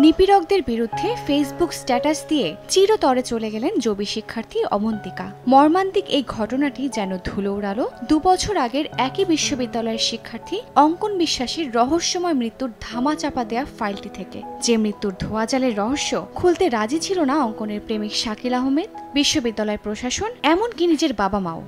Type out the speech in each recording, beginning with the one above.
নিপীড়কদের বিরুদ্ধে Facebook status দিয়ে চিরতরে চলে গেলেন জবি শিক্ষার্থী অবন্তিকা। মর্মান্তিক এই ঘটনাটি যেন ধুলো উড়ালো 2 বছর আগের একই বিশ্ববিদ্যালয়ের শিক্ষার্থী অঙ্কন বিশ্বাসের রহস্যময় মৃত্যুর ধামাচাপা দেয়া ফাইলটি থেকে। যে মৃত্যুর ধোঁয়াজালের রহস্য খুলতে রাজি ছিল না অঙ্কনের প্রেমিক শাকিল আহমেদ, বিশ্ববিদ্যালয় প্রশাসন, এমনকি নিজের বাবা মাও।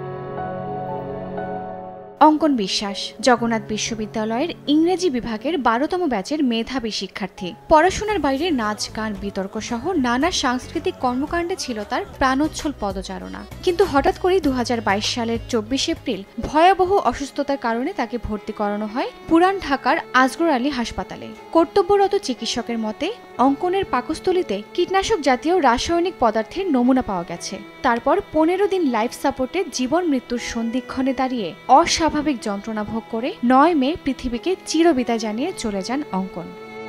অঙ্কন বিশ্বাস জগন্নাথ বিশ্ববিদ্যালয়ের ইংরেজি বিভাগের 12তম ব্যাচের মেধাবী শিক্ষার্থী। পড়াশোনার বাইরে নাচ, গান, বিতর্ক সহ নানা সাংস্কৃতিক কর্মকাণ্ডে ছিল তার প্রাণোচ্ছল পদচারণা। কিন্তু হঠাৎ করেই 2022 সালের 24 এপ্রিল ভয়াবহ অসুস্থতার কারণে তাকে ভর্তি করানো হয় পুরান ঢাকার আজগর আলী হাসপাতালে। কর্তব্যরত চিকিৎসকের মতে অঙ্কনের পাকস্থলীতে কীটনাশক জাতীয় রাসায়নিক পদার্থের নমুনা পাওয়া গেছে। তারপর 15 দিন লাইফ সাপোর্টে জীবন মৃত্যুর সন্ধিক্ষণে দাঁড়িয়ে অস্বাভাবিক যন্ত্রণা ভোগ করে 9 মে পৃথিবীকে চিরবিদায় জানিয়ে চলে যান অঙ্কন।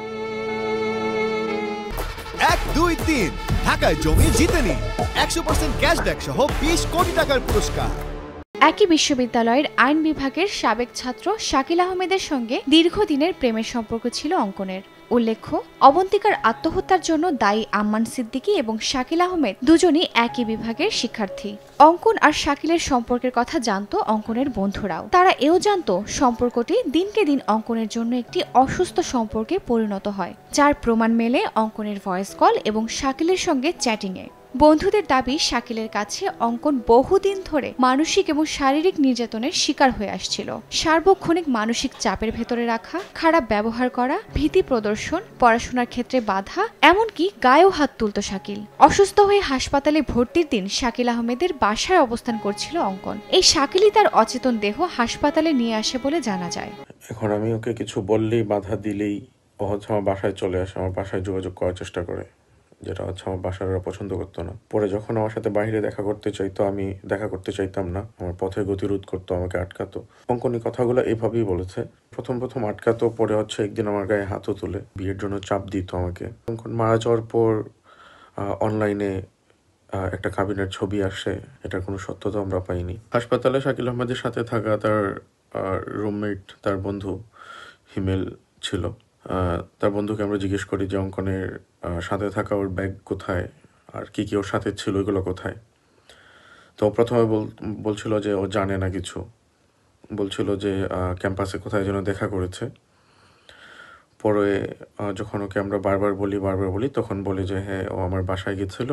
1, 2, 3 ঢাকায় জমি জিতে নিন 100% ক্যাশব্যাক সহ 20 কোটি টাকার পুরস্কার। একই বিশ্ববিদ্যালয়ের আইন বিভাগের সাবেক ছাত্র শাকিল আহমেদের সঙ্গে দীর্ঘদিনের প্রেমের সম্পর্ক ছিল অঙ্কনের। উল্লেখ্য, অবন্তিকার আত্মহত্যার জন্য দায়ী আম্মান সিদ্দিকী এবং শাকিল আহমেদ দুজনই একই বিভাগের শিক্ষার্থী। অঙ্কন আর শাকিলের সম্পর্কের কথা জানত অঙ্কনের বন্ধুরাও। তারা এও জানত সম্পর্কটি দিনকে দিন অঙ্কনের জন্য একটি অসুস্থ সম্পর্কে পরিণত হয়, যার প্রমাণ মেলে অঙ্কনের ভয়েস কল এবং শাকিলের সঙ্গে চ্যাটিংয়ে। বন্ধুদের দাবি, শাকিলের কাছে অঙ্কন বহুদিন ধরে মানসিক এবং শারীরিক নির্যাতনের শিকার হয়ে আসছিল। সার্বক্ষণিক মানসিক চাপের ভেতরে রাখা, খারাপ ব্যবহার করা, ভীতি প্রদর্শন, পড়াশোনার ক্ষেত্রে বাধা, এমনকি গায়েও হাত তুলত শাকিল। অসুস্থ হয়ে হাসপাতালে ভর্তির দিন শাকিল আহমেদের বাসায় অবস্থান করছিল অঙ্কন। এই শাকিলই তার অচেতন দেহ হাসপাতালে নিয়ে আসে বলে জানা যায়। এখন আমি ওকে কিছু বললেই, বাধা দিলেই ও হচ্ছে আমার বাসায় চলে আসে, আমার বাসায় যোগাযোগ করার চেষ্টা করে, যেটা হচ্ছে আমার বাসার পছন্দ করতো না। পরে যখন আমার সাথে বাইরে দেখা করতে চাইতো, আমি দেখা করতে চাইতাম না, আমার পথে গতিরোধ করতো, আমাকে আটকাতো। অঙ্কনী কথাগুলো এইভাবেই বলেছে। প্রথম আটকাতো, পরে হচ্ছে একদিন আমার গায়ে হাতও তুলে বিয়ের জন্য চাপ দিত আমাকে। অঙ্কন মারা যাওয়ার পর অনলাইনে একটা কাবিনের ছবি আসে, এটার কোনো সত্যতা আমরা পাইনি। হাসপাতালে শাকিল আহমেদের সাথে থাকা তার রুমমেট, তার বন্ধু হিমেল ছিল। তার বন্ধুকে আমরা জিজ্ঞেস করি যে অঙ্কনের সাথে থাকা ওর ব্যাগ কোথায়, আর কি কি ওর সাথে ছিল, ওইগুলো কোথায়। তো প্রথমে বলছিল যে ও জানে না কিছু, বলছিল যে ক্যাম্পাসে কোথায় যেন দেখা করেছে। পরে যখন ওকে আমরা বারবার বলি তখন বলি যে হ্যাঁ, ও আমার বাসায় গেছিল,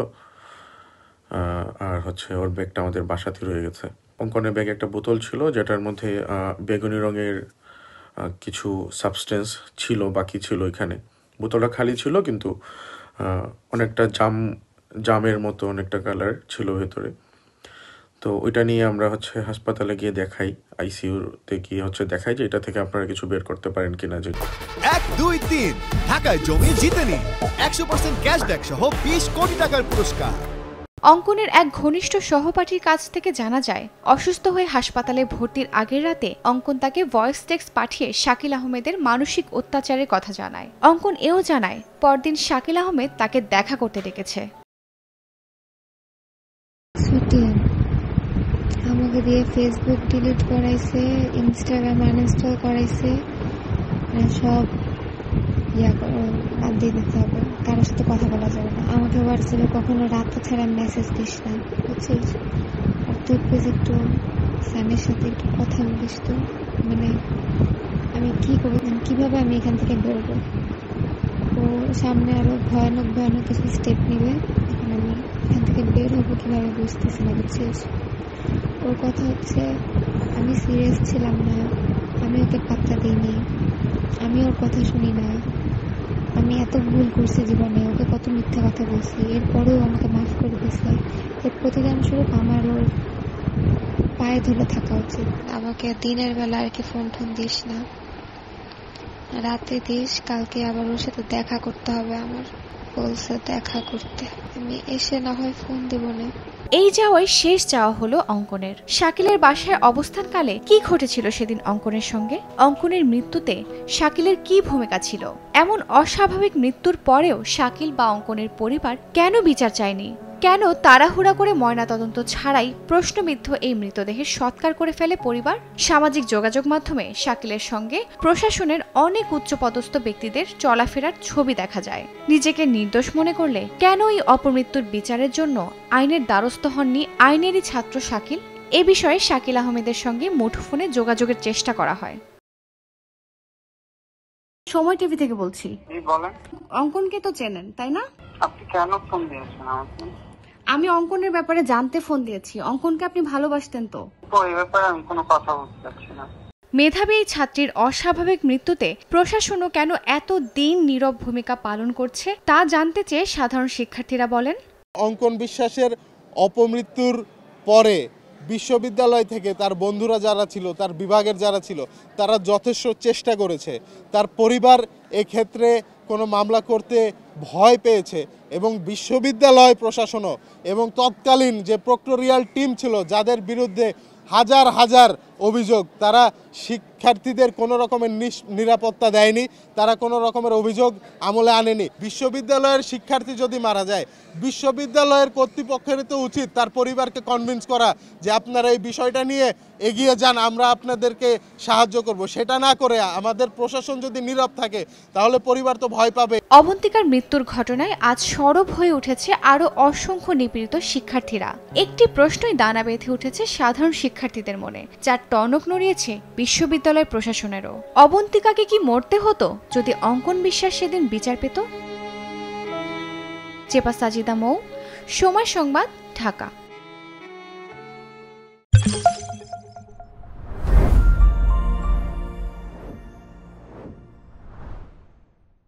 আর হচ্ছে ওর ব্যাগটা আমাদের বাসাতে রয়ে গেছে। অঙ্কনের ব্যাগে একটা বোতল ছিল, যেটার মধ্যে বেগুনি রঙের কিছু সাবস্টেন্স ছিল, বাকি ছিল এখানে। বোতলটা খালি ছিল, কিন্তু অনেকটা জামের মতো অনেকটা কালার ছিল ভেতরে। তো ওইটা নিয়ে আমরা হচ্ছে হাসপাতালে গিয়ে দেখাই, আইসিইউতে গিয়ে হচ্ছে দেখাই যে এটা থেকে আপনারা কিছু বের করতে পারেন কিনা। যে 1, 2, 3 ঢাকায় জমি জিতে নিন 100% ক্যাশব্যাক সহ 20 কোটি টাকার পুরস্কার। অঙ্কনের এক ঘনিষ্ঠ সহপাঠীর কাছ থেকে জানা যায়, অসুস্থ হয়ে হাসপাতালে ভর্তির আগের রাতে অঙ্কন তাকে ভয়েস টেক্সট পাঠিয়ে শাকিল আহমেদের মানসিক অত্যাচারের কথা জানায়। অঙ্কন এও জানায় পরদিন শাকিল আহমেদ তাকে দেখা করতে ডেকেছে। আমাকে দিয়ে ফেসবুক ডিলিট করাইছে, ইনস্টাগ্রাম আনইনস্টল করাইছে, সব বাদ দিয়ে দিতে হবে, কারোর সাথে কথা বলা যাবে না। আমাকে হোয়াটসঅ্যাপে কখনো রাত ছাড়া মেসেজ দিস না, বুঝছিস? আর তুই প্লিজ একটু স্যামের সাথে একটু কথা বলিস তো। মানে আমি কি করবো, কিভাবে আমি এখান থেকে বেরোবো? ও সামনে আরো ভয়ানক কিছু স্টেপ নিবে, এখন আমি এখান থেকে বের হবো কিভাবে বুঝতেছি না, বুঝছিস? ওর কথা হচ্ছে আমি সিরিয়াস ছিলাম না, আমি ওকে পাত্তা দিইনি, আমি ওর কথা শুনি না, আমি এত ভুল করছি জীবনে, ওকে কত মিথ্যা কথা বলছি, এরপরেও আমাকে মাফ করে দিয়েছে। এর প্রতিদান স্বরূপ আমার ওর পায়ে ধরে থাকা উচিত। আমাকে দিনের বেলা আর কি ফোন দিস না, রাতে দিস। কালকে আবার ওর সাথে দেখা করতে হবে, আমার বলছে দেখা করতে, আমি এসে না হয় ফোন দেব না। এই যাওয়াই শেষ যাওয়া হলো অঙ্কনের। শাকিলের বাসায় অবস্থানকালে কি ঘটেছিল সেদিন অঙ্কনের সঙ্গে? অঙ্কনের মৃত্যুতে শাকিলের কি ভূমিকা ছিল? এমন অস্বাভাবিক মৃত্যুর পরেও শাকিল বা অঙ্কনের পরিবার কেন বিচার চায়নি? কেন তাড়াহুড়া করে ময়নাতদন্ত ছাড়াই প্রশ্নবিদ্ধ এই মৃতদেহের সৎকার করে ফেলে পরিবার? সামাজিক যোগাযোগ মাধ্যমে শাকিলের সঙ্গে প্রশাসনের অনেক উচ্চপদস্থ ব্যক্তিদের চলাফেরার ছবি দেখা যায়। নিজেকে নির্দোষ মনে করলে কেন এই অপমৃত্যুর বিচারের জন্য আইনের দ্বারস্থ হননি আইনেরই ছাত্র শাকিল? এ বিষয়ে শাকিল আহমেদের সঙ্গে মুঠোফোনে যোগাযোগের চেষ্টা করা হয়। সময় টিভি থেকে বলছি। অঙ্কনকে তো চেনেন তাই না? আপনি কেন ফোন দিয়েছেন আমাকে? আমি অঙ্কনের ব্যাপারে জানতে ফোন দিয়েছি। অঙ্কনকে আপনি ভালোবাসতেন তো? এই ব্যাপারে আমি কোনো কথা বলতে চাচ্ছি না। মেধাবী এই ছাত্রীর অস্বাভাবিক মৃত্যুতে প্রশাসনও কেন এত দিন নীরব ভূমিকা পালন করছে তা জানতে চেয়ে সাধারণ শিক্ষার্থীরা বলেন, অঙ্কন বিশ্বাসের অপমৃত্যুর পরে বিশ্ববিদ্যালয় থেকে তার বন্ধুরা যারা ছিল, তার বিভাগের যারা ছিল, তারা যথেষ্ট চেষ্টা করেছে। তার পরিবার এক্ষেত্রে কোনো মামলা করতে ভয় পেয়েছে এবং বিশ্ববিদ্যালয় প্রশাসনও এবং তৎকালীন যে প্রক্টোরিয়াল টিম ছিল যাদের বিরুদ্ধে হাজার হাজার অভিযোগ, তারা শিক্ষার্থীদের কোনো রকমের নিরাপত্তা দেয়নি, তারা কোনো রকমের অভিযোগ আমলে আনেনি। বিশ্ববিদ্যালয়ের শিক্ষার্থী যদি মারা যায়, বিশ্ববিদ্যালয়ের কর্তৃপক্ষের তো উচিত তার পরিবারকে কনভিন্স করা যে আপনারা এই বিষয়টা নিয়ে এগিয়ে যান, আমরা আপনাদেরকে সাহায্য করব। সেটা না করে আমাদের প্রশাসন যদি নীরব থাকে তাহলে পরিবার তো ভয় পাবে। অবন্তিকার মৃত্যুর ঘটনায় আজ সরব হয়ে উঠেছে আরো অসংখ্য নিপীড়িত শিক্ষার্থীরা। একটি প্রশ্নই দানা বেঁধে উঠেছে সাধারণ শিক্ষার্থীদের মনে, যার টনক নড়িয়েছে বিশ্ববিদ্যালয় প্রশাসনেরও। অবন্তিকাকে কি মরতে হতো যদি অঙ্কন বিশ্বাস সেদিন বিচার পেত? চেপা সাজিদা মৌ, সময় সংবাদ, ঢাকা।